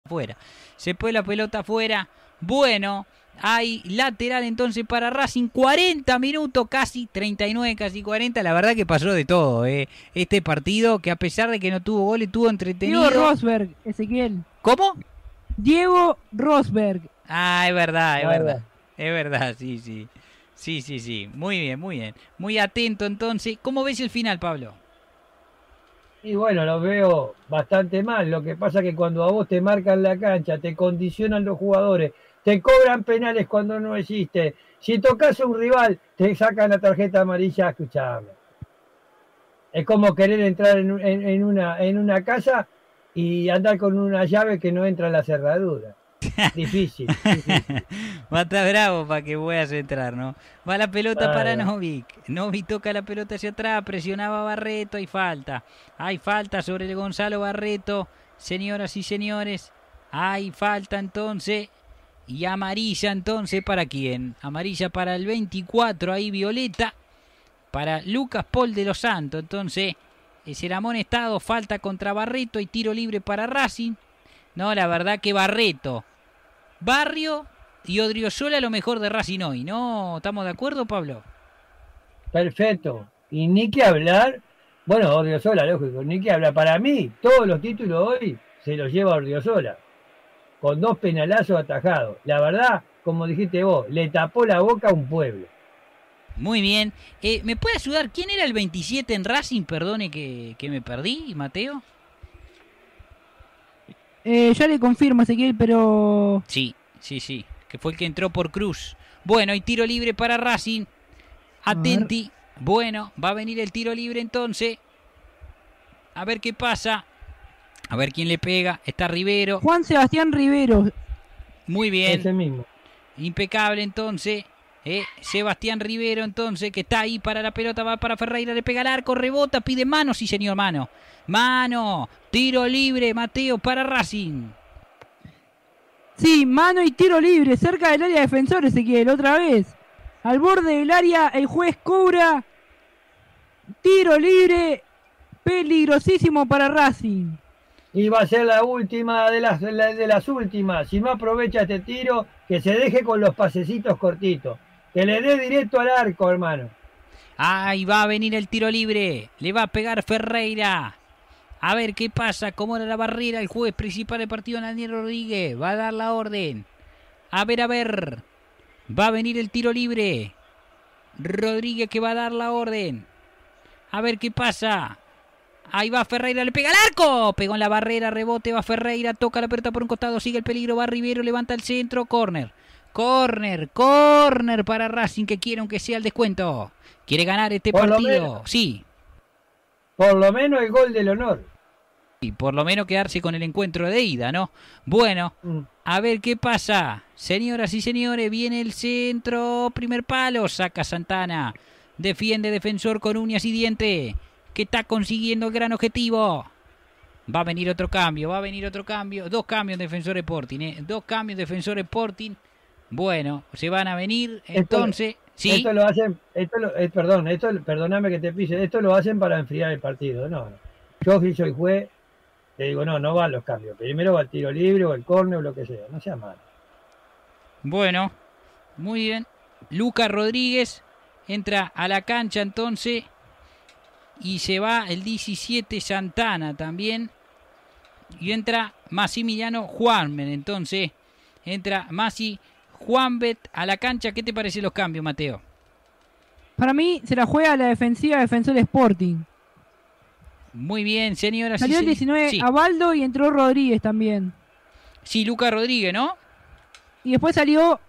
Fuera. Se fue la pelota afuera. Bueno, hay lateral entonces para Racing. 40 minutos, casi 39, casi 40. La verdad que pasó de todo, este partido, que a pesar de que no tuvo goles, tuvo entretenido. Diego Rosberg, Ezequiel. ¿Cómo? Diego Rosberg. Ah, es verdad, es verdad. Es verdad, sí, sí. Sí, sí, sí. Muy bien, muy bien. Muy atento entonces. ¿Cómo ves el final, Pablo? Y bueno, lo veo bastante mal. Lo que pasa es que cuando a vos te marcan la cancha, te condicionan los jugadores, te cobran penales cuando no existe. Si tocas a un rival, te sacan la tarjeta amarilla, escuchame. Es como querer entrar en una casa y andar con una llave que no entra en la cerradura. Difícil, difícil. Va a estar bravo para que puedas entrar, ¿no? Va la pelota para Novik. Novik toca la pelota hacia atrás, presionaba a Barreto, hay falta. Hay falta sobre el Gonzalo Barreto, señoras y señores. Hay falta entonces. Y amarilla entonces, ¿para quién? Amarilla para el 24, ahí violeta. Para Lucas Paul de los Santos. Entonces, será amonestado, falta contra Barreto y tiro libre para Racing. No, la verdad que Barreto, Barrio y Odriozola lo mejor de Racing hoy, ¿no? ¿Estamos de acuerdo, Pablo? Perfecto. Y ni que hablar, bueno, Odriozola, lógico, ni que hablar. Para mí, todos los títulos hoy se los lleva Odriozola, con 2 penalazos atajados. La verdad, como dijiste vos, le tapó la boca a un pueblo. Muy bien. ¿Me puede ayudar? ¿Quién era el 27 en Racing? Perdone que me perdí, Mateo. Ya le confirmo, Ezequiel, pero... Sí, sí, sí. Que fue el que entró por Cruz. Bueno, y tiro libre para Racing. Atenti. Bueno, va a venir el tiro libre entonces. A ver qué pasa. A ver quién le pega. Está Rivero. Juan Sebastián Rivero. Muy bien. Ese mismo. Impecable entonces. Sebastián Rivero entonces, que está ahí para la pelota, va para Ferreira, le pega al arco, rebota, pide mano, sí señor, mano. Mano, tiro libre, Mateo, para Racing. Sí, mano y tiro libre, cerca del área defensor, Ezequiel, otra vez. Al borde del área, el juez cobra. Tiro libre, peligrosísimo para Racing. Y va a ser la última de las últimas. Si no aprovecha este tiro, que se deje con los pasecitos cortitos. Que le dé directo al arco, hermano. Ahí va a venir el tiro libre. Le va a pegar Ferreira. A ver qué pasa. Cómo era la barrera. El juez principal del partido, Daniel Rodríguez. Va a dar la orden. A ver, a ver. Va a venir el tiro libre. Rodríguez que va a dar la orden. A ver qué pasa. Ahí va Ferreira, le pega al arco. Pegó en la barrera, rebote, va Ferreira. Toca la pelota por un costado, sigue el peligro. Va Rivero, levanta el centro. Córner. Córner, córner para Racing, que quiere aunque sea el descuento. Quiere ganar este partido. Sí. Por lo menos el gol del honor. Y por lo menos quedarse con el encuentro de ida, ¿no? Bueno, a ver qué pasa. Señoras y señores, viene el centro. Primer palo, saca Santana. Defiende Defensor con uñas y dientes, que está consiguiendo el gran objetivo. Va a venir otro cambio, va a venir otro cambio. 2 cambios en Defensor Sporting, 2 cambios en Defensor Sporting. Bueno, se van a venir, entonces... ¿sí? Esto lo hacen, perdóname que te pise, esto lo hacen para enfriar el partido. No, yo si soy juez, te digo, no van los cambios. Primero va el tiro libre o el córner o lo que sea, no sea malo. Bueno, muy bien. Lucas Rodríguez entra a la cancha entonces. Y se va el 17 Santana también. Y entra Massimiliano Juanmen. Entonces entra Masi Juanbet a la cancha. ¿Qué te parecen los cambios, Mateo? Para mí se la juega la defensiva Defensor Sporting. Muy bien, señoras. Salió el 19 sí. Abaldo y entró Rodríguez también. Sí, Lucas Rodríguez, ¿no? Y después salió...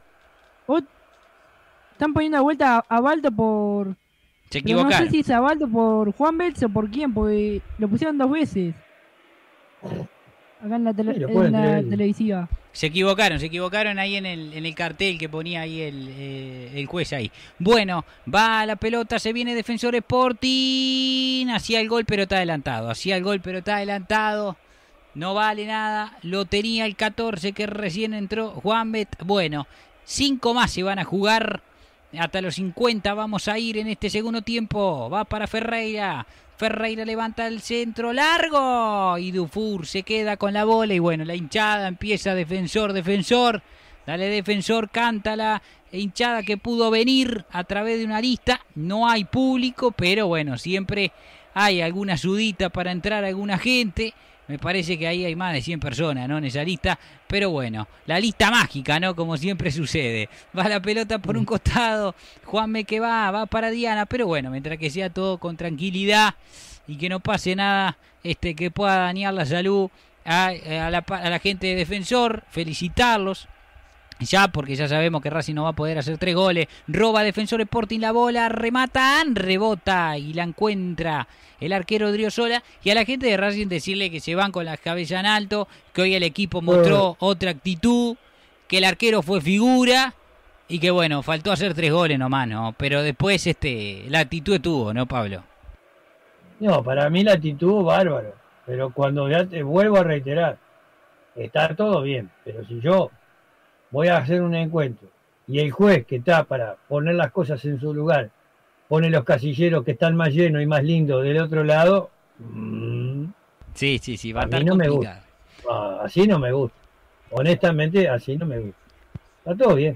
Están poniendo de vuelta a Abaldo por... Se equivocaron. No sé si es Abaldo por Juan Belz o por quién, porque lo pusieron 2 veces. Acá en la, televisiva. Se equivocaron ahí en el cartel que ponía ahí el juez ahí. Bueno, va la pelota, se viene Defensor Sporting. Hacía el gol, pero está adelantado. No vale nada. Lo tenía el 14 que recién entró Juanbet. Bueno, 5 más se van a jugar. Hasta los 50 vamos a ir en este segundo tiempo. Va para Ferreira. Ferreira levanta el centro largo. Y Dufour se queda con la bola. Y bueno, la hinchada empieza defensor. Dale Defensor, canta la hinchada que pudo venir a través de una lista. No hay público, pero bueno, siempre hay alguna ayudita para entrar alguna gente. Me parece que ahí hay más de 100 personas, ¿no? En esa lista. Pero bueno, la lista mágica, ¿no? Como siempre sucede. Va la pelota por un costado. Juanme que va para Diana. Pero bueno, mientras que sea todo con tranquilidad y que no pase nada que pueda dañar la salud a la gente de Defensor. Felicitarlos. Ya, porque ya sabemos que Racing no va a poder hacer 3 goles. Roba Defensor Sporting la bola, rematan, rebota y la encuentra el arquero Driosola. Y a la gente de Racing decirle que se van con la cabeza en alto, que hoy el equipo mostró otra actitud, que el arquero fue figura y que bueno, faltó hacer 3 goles nomás, ¿no? Pero después la actitud estuvo, ¿no, Pablo? No, para mí la actitud bárbaro. Pero cuando ya te vuelvo a reiterar, está todo bien, pero si yo voy a hacer un encuentro y el juez que está para poner las cosas en su lugar pone los casilleros que están más llenos y más lindos del otro lado, sí, va a estar no complicado. Me gusta. Así no me gusta. Honestamente, así no me gusta. Está todo bien.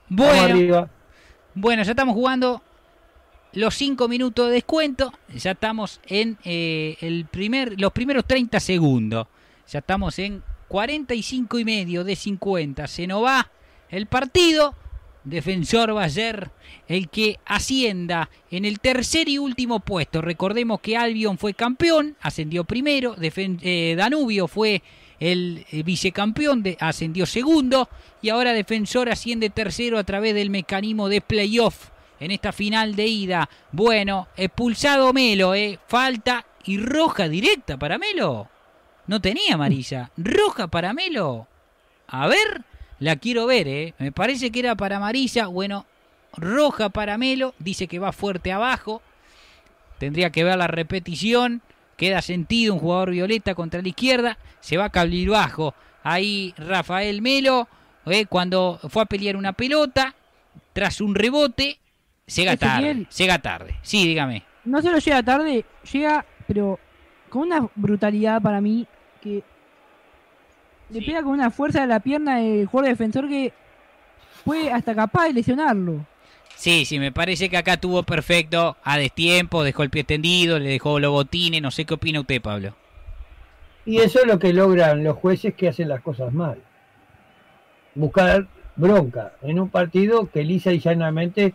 Bueno, ya estamos jugando los 5 minutos de descuento. Ya estamos en los primeros 30 segundos. Ya estamos en 45 y medio de 50. Se nos va el partido. Defensor va a ser el que ascienda en el tercer y último puesto. Recordemos que Albion fue campeón, ascendió primero. Danubio fue el vicecampeón, ascendió segundo. Y ahora Defensor asciende tercero a través del mecanismo de playoff en esta final de ida. Bueno, expulsado Melo, falta y roja directa para Melo. No tenía amarilla. Roja para Melo. A ver, la quiero ver, Me parece que era para amarilla. Bueno, roja para Melo. Dice que va fuerte abajo. Tendría que ver la repetición. Queda sentido un jugador violeta contra la izquierda. Se va cabizbajo. Ahí Rafael Melo. Cuando fue a pelear una pelota. Tras un rebote. Llega tarde. Sí, dígame. No solo llega tarde. Llega, pero con una brutalidad para mí. Que le pega con una fuerza de la pierna del jugador defensor que fue hasta capaz de lesionarlo. Sí, me parece que acá tuvo perfecto a destiempo, dejó el pie extendido, le dejó los botines. No sé qué opina usted, Pablo. Y eso es lo que logran los jueces que hacen las cosas mal. Buscar bronca en un partido que lisa y llanamente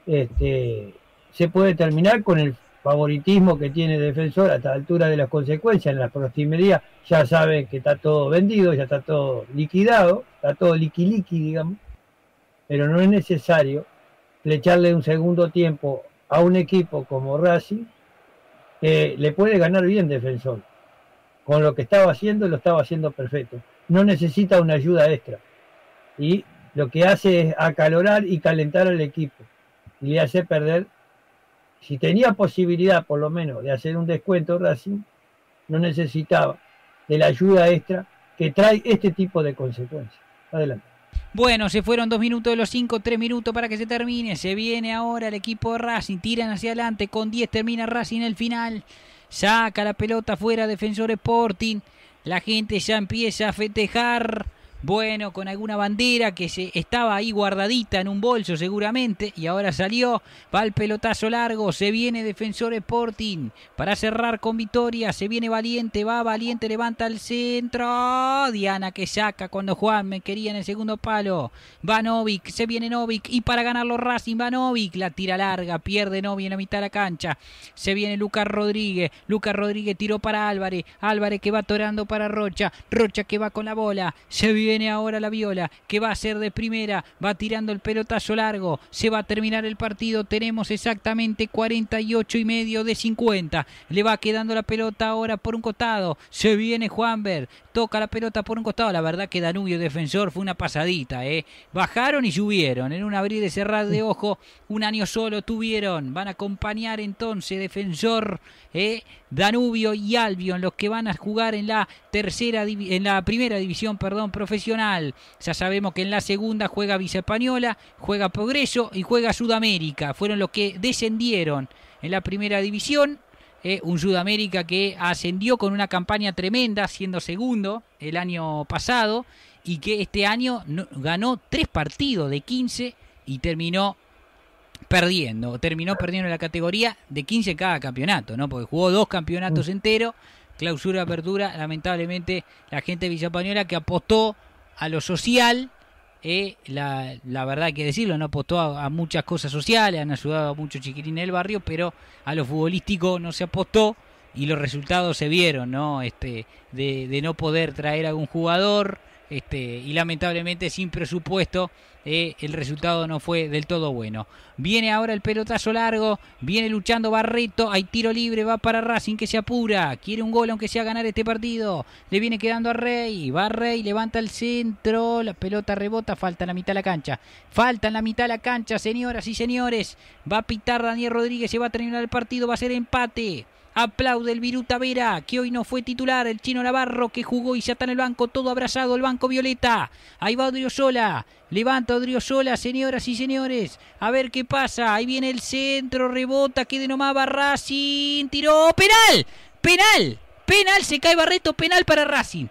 se puede terminar con el favoritismo que tiene Defensor a esta altura de las consecuencias. En la proximería ya saben que está todo vendido, ya está todo liquidado, está todo liqui, digamos, pero no es necesario flecharle un segundo tiempo a un equipo como Racing, que le puede ganar bien Defensor. Con lo que estaba haciendo, lo estaba haciendo perfecto. No necesita una ayuda extra. Y lo que hace es acalorar y calentar al equipo. Y le hace perder. Si tenía posibilidad, por lo menos, de hacer un descuento Racing, no necesitaba de la ayuda extra que trae este tipo de consecuencias. Adelante. Bueno, se fueron 2 minutos de los 5, 3 minutos para que se termine. Se viene ahora el equipo de Racing, tiran hacia adelante, con 10 termina Racing el final. Saca la pelota fuera Defensor Sporting. La gente ya empieza a festejar. Bueno, con alguna bandera que estaba ahí guardadita en un bolso seguramente. Y ahora salió, va el pelotazo largo. Se viene Defensor Sporting para cerrar con victoria. Se viene Valiente, va Valiente, levanta el centro. Diana que saca cuando Juan me quería en el segundo palo. Va Novik, se viene Novik. Y para ganarlo Racing va Novik. La tira larga, pierde Novik en la mitad de la cancha. Se viene Lucas Rodríguez. Lucas Rodríguez tiró para Álvarez. Álvarez que va torando para Rocha. Rocha que va con la bola. Se viene ahora la Viola, que va a ser de primera, va tirando el pelotazo largo, se va a terminar el partido, tenemos exactamente 48 y medio de 50, le va quedando la pelota ahora por un costado, se viene Juanber, toca la pelota por un costado. La verdad que Danubio Defensor fue una pasadita, bajaron y subieron, en un abrir y cerrar de ojo, un año solo tuvieron. Van a acompañar entonces Defensor, Danubio y Albion, los que van a jugar en la primera división, profesional. Ya sabemos que en la segunda juega Villa Española, juega Progreso y juega Sudamérica. Fueron los que descendieron en la primera división. Un Sudamérica que ascendió con una campaña tremenda, siendo segundo el año pasado, y que este año ganó 3 partidos de 15 y terminó perdiendo la categoría de 15 cada campeonato, ¿no? Porque jugó 2 campeonatos enteros, clausura, apertura. Lamentablemente la gente de Villa Española, que apostó a lo social, la verdad hay que decirlo, no apostó a muchas cosas sociales, han ayudado a muchos chiquilines del barrio, pero a lo futbolístico no se apostó y los resultados se vieron, ¿no? De no poder traer a algún jugador, y lamentablemente sin presupuesto, el resultado no fue del todo bueno. Viene ahora el pelotazo largo, viene luchando Barreto, hay tiro libre, va para Racing, que se apura, quiere un gol aunque sea ganar este partido, le viene quedando a Rey, va Rey, levanta el centro, la pelota rebota, falta en la mitad de la cancha, señoras y señores, va a pitar Daniel Rodríguez, se va a terminar el partido, va a ser empate. Aplaude el Viruta Vera, que hoy no fue titular, el Chino Navarro, que jugó y ya está en el banco, todo abrazado, el banco violeta. Ahí va Odriozola, levanta Odriozola, señoras y señores, a ver qué pasa. Ahí viene el centro, rebota, quede nomás, va Racing, tiró, penal, se cae Barreto, penal para Racing,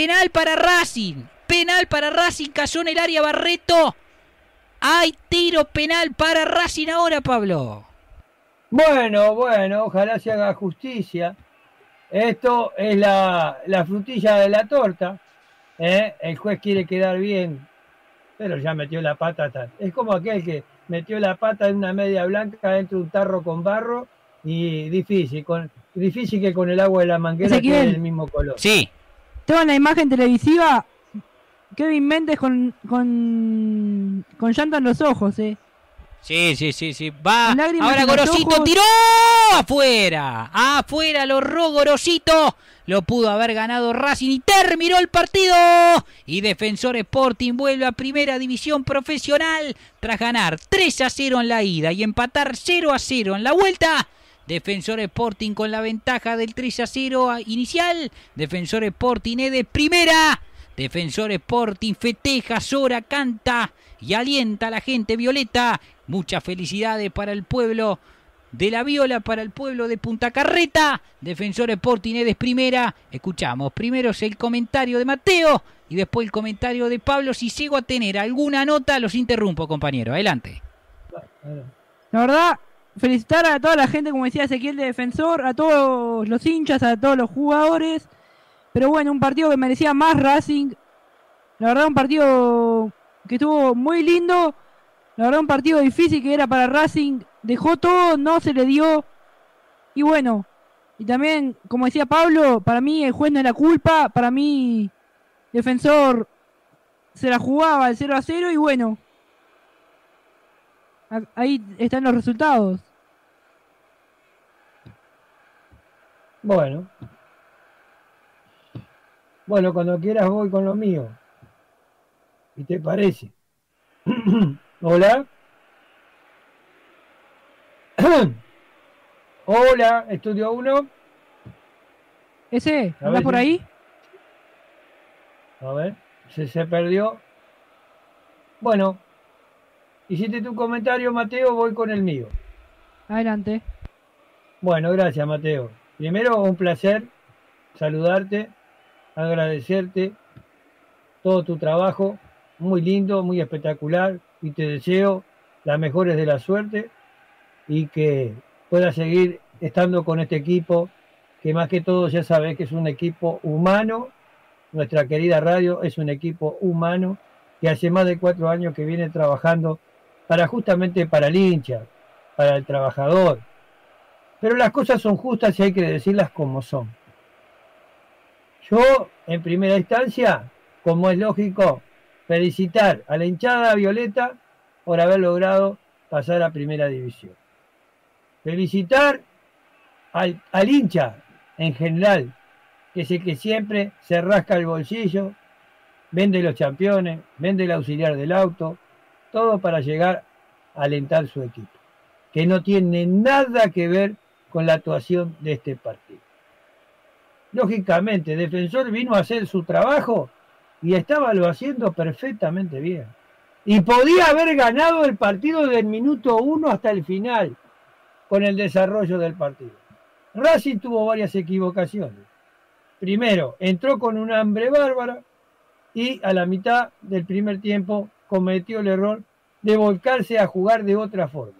cayó en el área Barreto. Hay tiro penal para Racing ahora, Pablo. Bueno, ojalá se haga justicia. Esto es la frutilla de la torta. El juez quiere quedar bien, pero ya metió la pata. Es como aquel que metió la pata en una media blanca dentro de un tarro con barro, y difícil que con el agua de la manguera quede del mismo color. Sí. Tengo en la imagen televisiva Kevin Méndez con llanto en los ojos, Sí. Va. Ahora Gorosito tiró afuera. Lo erró Gorosito. Lo pudo haber ganado Racing y terminó el partido. Y Defensor Sporting vuelve a primera división profesional tras ganar 3-0 en la ida y empatar 0-0 en la vuelta. Defensor Sporting con la ventaja del 3-0 inicial. Defensor Sporting es de primera. Defensor Sporting festeja, llora, canta y alienta a la gente violeta. Muchas felicidades para el pueblo de la Viola, para el pueblo de Punta Carreta. Defensor Sporting es primera. Escuchamos primero el comentario de Mateo y después el comentario de Pablo. Si llego a tener alguna nota, los interrumpo, compañero. Adelante. La verdad, felicitar a toda la gente, como decía Ezequiel, de Defensor, a todos los hinchas, a todos los jugadores. Pero bueno, un partido que merecía más Racing. La verdad, un partido que estuvo muy lindo. La verdad, un partido difícil que era para Racing. Dejó todo, no se le dio. Y bueno, y también, como decía Pablo, para mí el juez no es la culpa. Para mí, Defensor se la jugaba al 0-0 y bueno, ahí están los resultados. Bueno, cuando quieras voy con lo mío. ¿Y te parece? Hola. Hola, Estudio 1. ¿Ese? ¿Anda por ahí? A ver, se perdió. Bueno, hiciste tu comentario, Mateo, voy con el mío. Adelante. Bueno, gracias, Mateo. Primero, un placer saludarte, agradecerte todo tu trabajo, muy lindo, muy espectacular, y te deseo las mejores de la suerte y que puedas seguir estando con este equipo, que más que todo ya sabes que es un equipo humano. Nuestra querida radio es un equipo humano que hace más de 4 años que viene trabajando justamente para el hincha, para el trabajador. Pero las cosas son justas y hay que decirlas como son. Yo, en primera instancia, como es lógico, felicitar a la hinchada violeta por haber logrado pasar a primera división. Felicitar al hincha en general que es el que siempre se rasca el bolsillo, vende los campeones, vende el auxiliar del auto, todo para llegar a alentar su equipo, que no tiene nada que ver con la actuación de este partido. Lógicamente, Defensor vino a hacer su trabajo y estaba lo haciendo perfectamente bien. Y podía haber ganado el partido del minuto 1 hasta el final con el desarrollo del partido. Racing tuvo varias equivocaciones. Primero, entró con un hambre bárbara y a la mitad del primer tiempo cometió el error de volcarse a jugar de otra forma.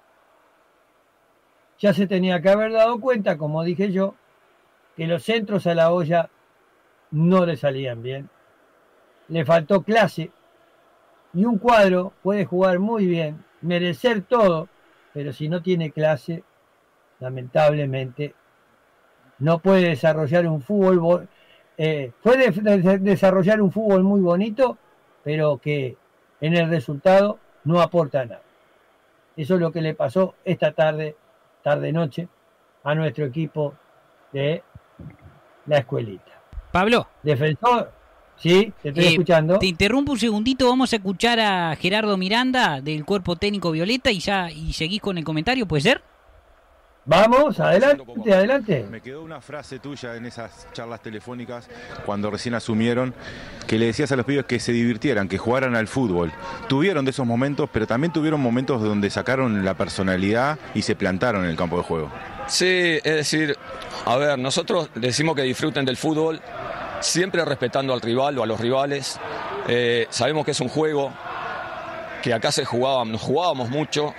Ya se tenía que haber dado cuenta, como dije yo, que los centros a la olla no le salían bien. Le faltó clase y un cuadro puede jugar muy bien, merecer todo, pero si no tiene clase, lamentablemente no puede desarrollar un fútbol. Puede desarrollar un fútbol muy bonito, pero que en el resultado no aporta nada. Eso es lo que le pasó esta tarde-noche, a nuestro equipo de la escuelita. Pablo. Defensor, sí, te estoy escuchando. Te interrumpo un segundito, vamos a escuchar a Gerardo Miranda del Cuerpo Técnico Violeta y seguís con el comentario, ¿puede ser? Vamos, adelante, adelante. Me quedó una frase tuya en esas charlas telefónicas cuando recién asumieron, que le decías a los pibes que se divirtieran, que jugaran al fútbol. Tuvieron de esos momentos, pero también tuvieron momentos donde sacaron la personalidad y se plantaron en el campo de juego. Sí, es decir, a ver, nosotros decimos que disfruten del fútbol, siempre respetando al rival o a los rivales. Sabemos que es un juego que acá nos jugábamos mucho,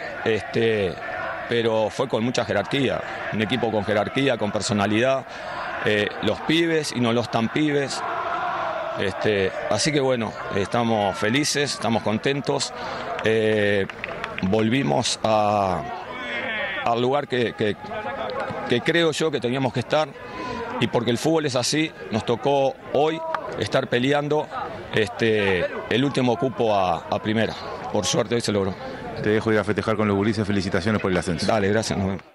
pero fue con mucha jerarquía, un equipo con jerarquía, con personalidad, los pibes y no los tan pibes. Así que bueno, estamos felices, estamos contentos, volvimos al lugar que creo yo que teníamos que estar, y porque el fútbol es así, nos tocó hoy estar peleando el último cupo a primera. Por suerte hoy se logró. Te dejo ir a festejar con los gurises, felicitaciones por el ascenso. Dale, gracias.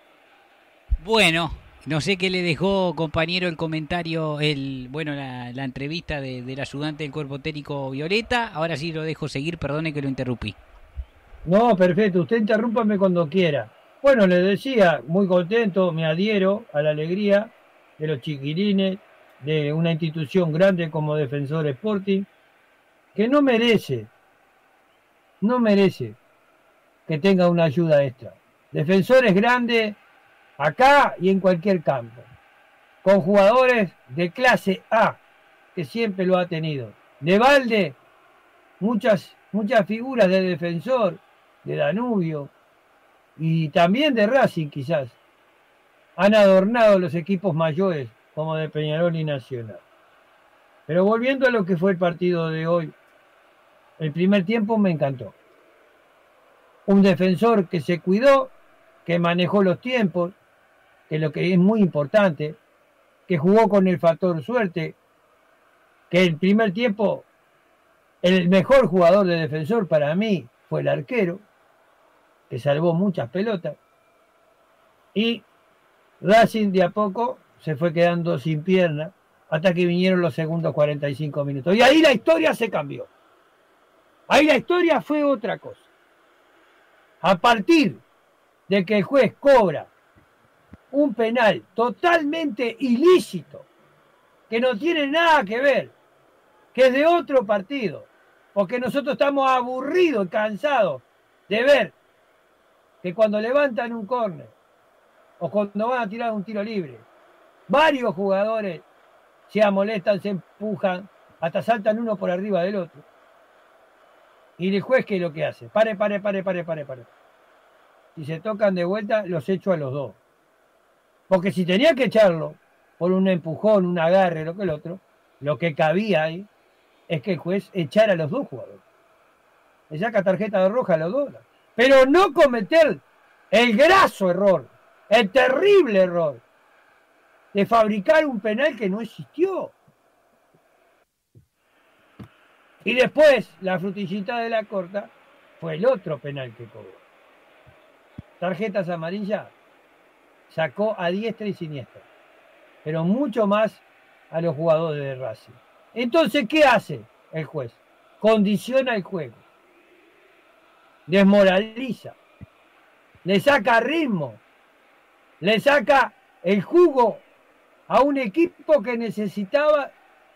Bueno, no sé qué le dejó, compañero, el comentario, la entrevista del ayudante del Cuerpo Técnico Violeta. Ahora sí lo dejo seguir, perdone que lo interrumpí. No, perfecto, usted interrúmpame cuando quiera. Bueno, les decía, muy contento, me adhiero a la alegría de los chiquilines, de una institución grande como Defensor Sporting, que no merece que tenga una ayuda extra. Defensor es grande acá y en cualquier campo, con jugadores de clase A, que siempre lo ha tenido. De balde, muchas figuras de Defensor, de Danubio y también de Racing quizás, han adornado los equipos mayores como de Peñarol y Nacional. Pero volviendo a lo que fue el partido de hoy, el primer tiempo me encantó. Un Defensor que se cuidó, que manejó los tiempos, que lo que es muy importante, que jugó con el factor suerte, que el primer tiempo el mejor jugador de Defensor para mí fue el arquero, que salvó muchas pelotas, y Racing de a poco se fue quedando sin pierna hasta que vinieron los segundos 45 minutos. Y ahí la historia se cambió. Ahí la historia fue otra cosa. A partir de que el juez cobra un penal totalmente ilícito, que no tiene nada que ver, que es de otro partido, porque nosotros estamos aburridos y cansados de ver que cuando levantan un córner o cuando van a tirar un tiro libre, varios jugadores se amolestan, se empujan, hasta saltan uno por arriba del otro. Y el juez, ¿qué es lo que hace? Pare. Si se tocan de vuelta, los echo a los dos. Porque si tenía que echarlo por un empujón, un agarre, lo que el otro, lo que cabía ahí es que el juez echara a los dos jugadores. Le saca tarjeta de roja a los dos. Pero no cometer el graso error, el terrible error de fabricar un penal que no existió. Y después, la frutillita de la corta fue el otro penal que cobró. Tarjetas amarillas sacó a diestra y siniestra, pero mucho más a los jugadores de Racing. Entonces, ¿qué hace el juez? Condiciona el juego, desmoraliza, le saca ritmo, le saca el jugo a un equipo que necesitaba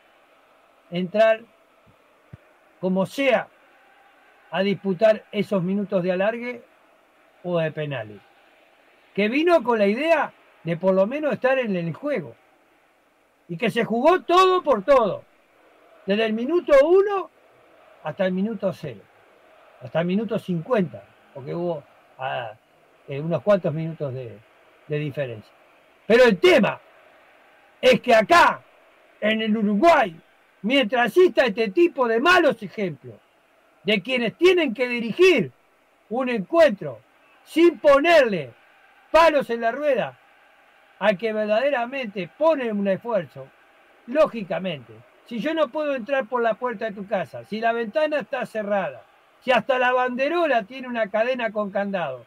entrar como sea a disputar esos minutos de alargue o de penales, que vino con la idea de por lo menos estar en el juego y que se jugó todo por todo, desde el minuto 1 hasta el minuto 0, hasta el minuto 50, porque hubo unos cuantos minutos de diferencia. Pero el tema es que acá, en el Uruguay, mientras exista este tipo de malos ejemplos, de quienes tienen que dirigir un encuentro sin ponerle palos en la rueda al que verdaderamente pone un esfuerzo, lógicamente, si yo no puedo entrar por la puerta de tu casa, si la ventana está cerrada, si hasta la banderola tiene una cadena con candado,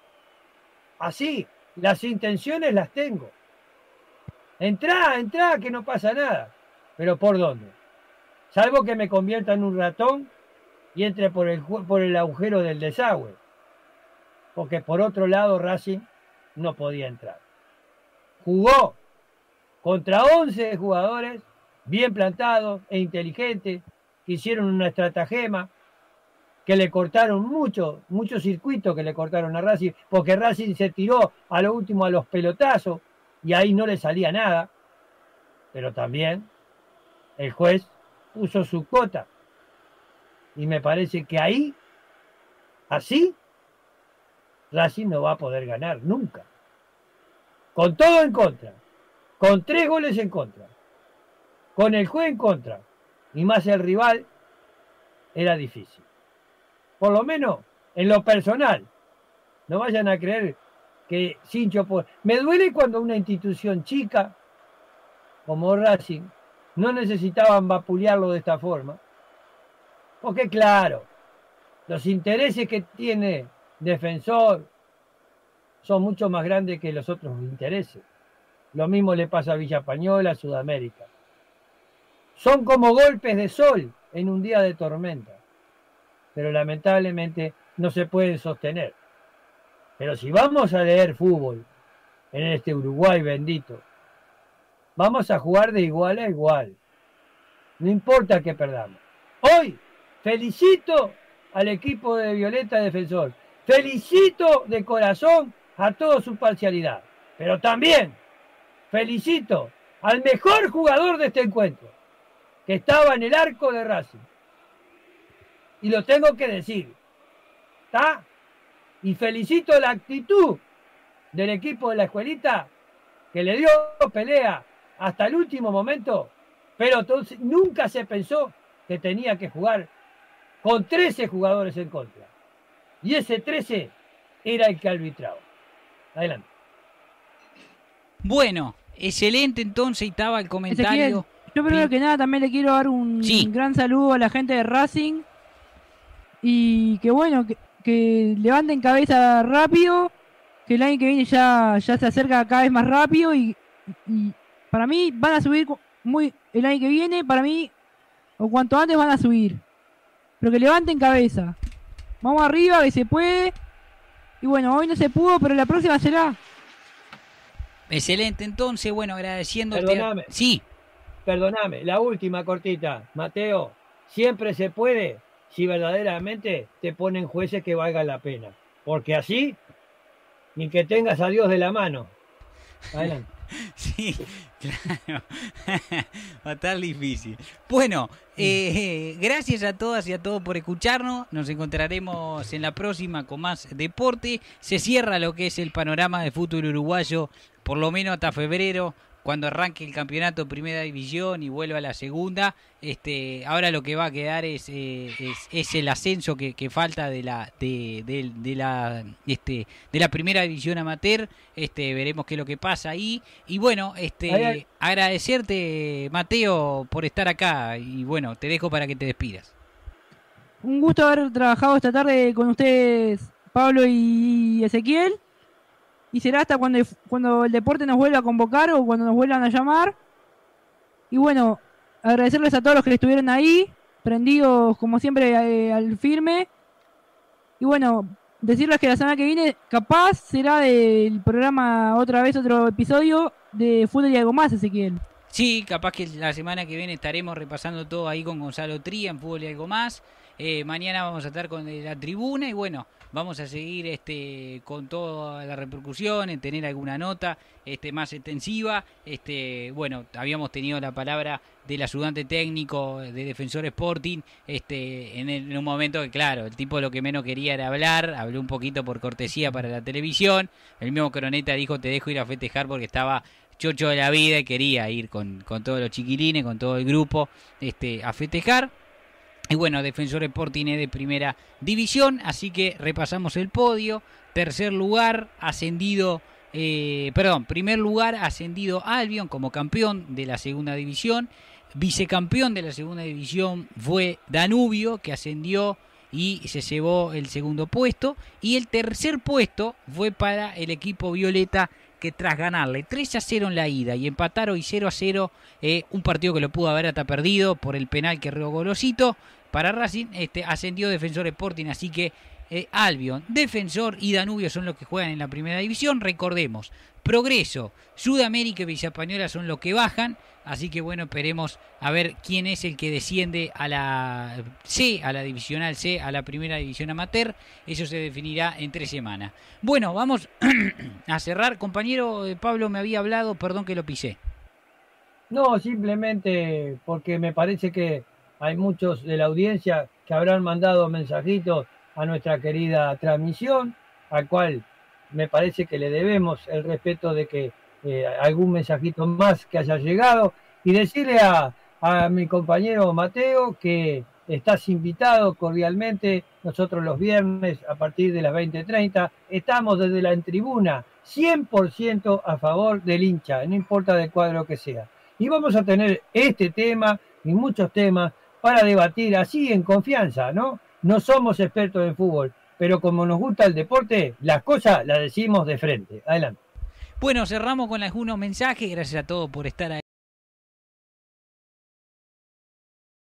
así, las intenciones las tengo. Entrá, que no pasa nada. ¿Pero por dónde? Salvo que me convierta en un ratón y entre por el agujero del desagüe. Porque por otro lado Racing no podía entrar. Jugó contra 11 jugadores bien plantados e inteligentes, que hicieron una estratagema, que le cortaron muchos circuitos que le cortaron a Racing, porque Racing se tiró a lo último a los pelotazos y ahí no le salía nada. Pero también el juez puso su cota y me parece que ahí, así, Racing no va a poder ganar nunca. Con todo en contra, con 3 goles en contra, con el juez en contra y más el rival, era difícil. Por lo menos en lo personal. No vayan a creer que Sincho... Me duele cuando una institución chica, como Racing, no necesitaban vapulearlo de esta forma. Porque claro, los intereses que tiene Defensor son mucho más grandes que los otros intereses. Lo mismo le pasa a Villa Española, a Sudamérica. Son como golpes de sol en un día de tormenta. Pero lamentablemente no se pueden sostener. Pero si vamos a leer fútbol en este Uruguay bendito, vamos a jugar de igual a igual. No importa que perdamos. Hoy felicito al equipo de Violeta Defensor. Felicito de corazón a toda su parcialidad. Pero también felicito al mejor jugador de este encuentro, que estaba en el arco de Racing. Y lo tengo que decir. ¿Está? Y felicito la actitud del equipo de la escuelita, que le dio pelea hasta el último momento, pero entonces nunca se pensó que tenía que jugar con 13 jugadores en contra. Y ese 13 era el que arbitraba. Adelante. Bueno, excelente entonces, y estaba el comentario. Ezequiel, yo primero que nada también le quiero dar un gran saludo a la gente de Racing. Y que bueno, que levanten cabeza rápido, que el año que viene ya se acerca cada vez más rápido y para mí van a subir el año que viene, para mí, o cuanto antes van a subir. Pero que levanten cabeza. Vamos arriba, que se puede. Y bueno, hoy no se pudo, pero la próxima será. Excelente, entonces, bueno, agradeciéndote. Perdóname. Sí. Perdóname, la última cortita, Mateo. Siempre se puede si verdaderamente te ponen jueces que valgan la pena. Porque así, ni que tengas a Dios de la mano. Adelante. Sí, claro. Va a estar difícil. Bueno, gracias a todas y a todos por escucharnos. Nos encontraremos en la próxima con más deporte. Se cierra lo que es el panorama de fútbol uruguayo, por lo menos hasta febrero, cuando arranque el campeonato de Primera División y vuelva a la segunda. Ahora lo que va a quedar es el ascenso que falta de la Primera División Amateur. Veremos qué es lo que pasa ahí. Y bueno, agradecerte, Mateo, por estar acá. Y bueno, te dejo para que te despidas. Un gusto haber trabajado esta tarde con ustedes, Pablo y Ezequiel. Y será hasta cuando el deporte nos vuelva a convocar o cuando nos vuelvan a llamar. Y bueno, agradecerles a todos los que estuvieron ahí, prendidos como siempre al firme. Y bueno, decirles que la semana que viene capaz será del programa otra vez otro episodio de Fútbol y algo más, Ezequiel. Sí, capaz que la semana que viene estaremos repasando todo ahí con Gonzalo Tría en Fútbol y algo más. Mañana vamos a estar con la tribuna y bueno, vamos a seguir con toda la repercusión, en tener alguna nota más extensiva. Bueno, habíamos tenido la palabra del ayudante técnico de Defensor Sporting en un momento que claro, el tipo lo que menos quería era hablar, habló un poquito por cortesía para la televisión. El mismo Croneta dijo: te dejo ir a festejar, porque estaba chocho de la vida y quería ir con todos los chiquilines, con todo el grupo a festejar. Y bueno, Defensor Sporting es de primera división, así que repasamos el podio. Primer lugar ascendido Albion como campeón de la segunda división. Vicecampeón de la segunda división fue Danubio, que ascendió y se llevó el segundo puesto. Y el tercer puesto fue para el equipo violeta, que tras ganarle 3-0 en la ida y empatar hoy 0-0, un partido que lo pudo haber hasta perdido por el penal que erró Golosito para Racing, ascendió Defensor Sporting. Así que Albion, Defensor y Danubio son los que juegan en la primera división. Recordemos, Progreso, Sudamérica y Villa Española son los que bajan. Así que bueno, esperemos a ver quién es el que desciende a la C, a la divisional C, a la primera división amateur. Eso se definirá en 3 semanas. Bueno, vamos a cerrar. Compañero Pablo me había hablado, perdón que lo pisé. No, simplemente porque me parece que hay muchos de la audiencia que habrán mandado mensajitos a nuestra querida transmisión, al cual me parece que le debemos el respeto de que algún mensajito más que haya llegado, y decirle a mi compañero Mateo que estás invitado cordialmente. Nosotros los viernes a partir de las 20:30 estamos desde la tribuna 100% a favor del hincha, no importa del cuadro que sea, y vamos a tener este tema y muchos temas para debatir así en confianza, ¿no? No somos expertos en fútbol, pero como nos gusta el deporte, las cosas las decimos de frente. Adelante. Bueno, cerramos con algunos mensajes. Gracias a todos por estar ahí.